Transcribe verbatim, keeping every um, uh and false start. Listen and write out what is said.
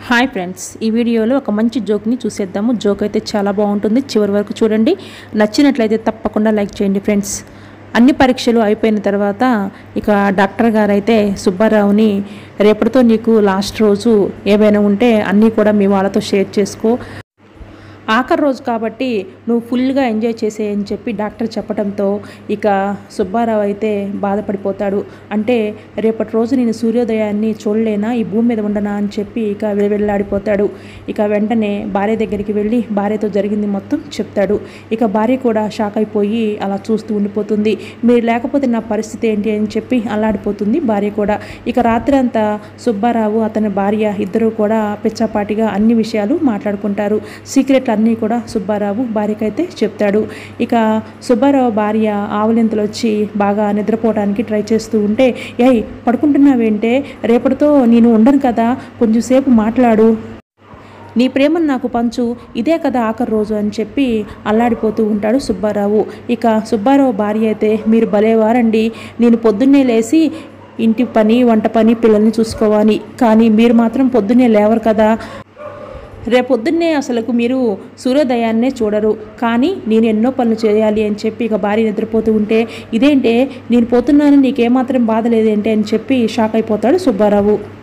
Hi friends, ఈ వీడియోలో ఒక మంచి జోక్ని చూసేద్దాము. జోక్ అయితే చాలా బాగుంటుంది, చివరి వరకు చూడండి. నచ్చినట్లయితే తప్పకుండా లైక్ చేయండి ఫ్రెండ్స్. అన్ని పరీక్షలు అయిపోయిన తర్వాత ఇక డాక్టర్ గారు అయితే సుబ్బారావుని, రేపటితో నీకు లాస్ట్ రోజు, ఏవైనా ఉంటే అన్నీ కూడా మీ వాళ్ళతో షేర్ చేసుకో, ఆఖరి రోజు కాబట్టి నువ్వు ఫుల్గా ఎంజాయ్ చేసేయని చెప్పి డాక్టర్ చెప్పడంతో ఇక సుబ్బారావు అయితే బాధపడిపోతాడు. అంటే రేపటి రోజు నేను సూర్యోదయాన్ని చూడలేనా, ఈ భూమి మీద ఉండనా అని చెప్పి ఇక వెళ్ళాడిపోతాడు. ఇక వెంటనే భార్య దగ్గరికి వెళ్ళి భార్యతో జరిగింది మొత్తం చెప్తాడు. ఇక భార్య కూడా షాక్ అయిపోయి అలా చూస్తూ ఉండిపోతుంది. మీరు లేకపోతే నా పరిస్థితి ఏంటి అని చెప్పి అల్లాడిపోతుంది భార్య కూడా. ఇక రాత్రి అంతా సుబ్బారావు అతని భార్య ఇద్దరు కూడా పిచ్చాపాటిగా అన్ని విషయాలు మాట్లాడుకుంటారు. సీక్రెట్ అన్నీ కూడా సుబ్బారావు భార్యకైతే చెప్తాడు. ఇక సుబ్బారావు భార్య ఆవులింతలు వచ్చి బాగా నిద్రపోవడానికి ట్రై చేస్తూ ఉంటే, ఏయ్ పడుకుంటున్నావేంటే, రేపటితో నేను ఉండను కదా, కొంచెంసేపు మాట్లాడు, నీ ప్రేమను నాకు పంచు, ఇదే కదా ఆఖరి రోజు అని చెప్పి అల్లాడిపోతూ ఉంటాడు సుబ్బారావు. ఇక సుబ్బారావు భార్య అయితే, మీరు భలేవారండి, నేను పొద్దున్నే లేచి ఇంటి పని, వంట పని, పిల్లల్ని చూసుకోవాలి, కానీ మీరు మాత్రం పొద్దున్నే లేవరు కదా, రేపొద్దున్నే అసలుకు మీరు సూర్యోదయాన్నే చూడరు, కానీ నేను ఎన్నో పనులు చేయాలి అని చెప్పి ఇక భార్య నిద్రపోతూ ఉంటే, ఇదేంటే నేను పోతున్నాను నీకేమాత్రం బాధ లేదేంటి అని చెప్పి షాక్ అయిపోతాడు సుబ్బారావు.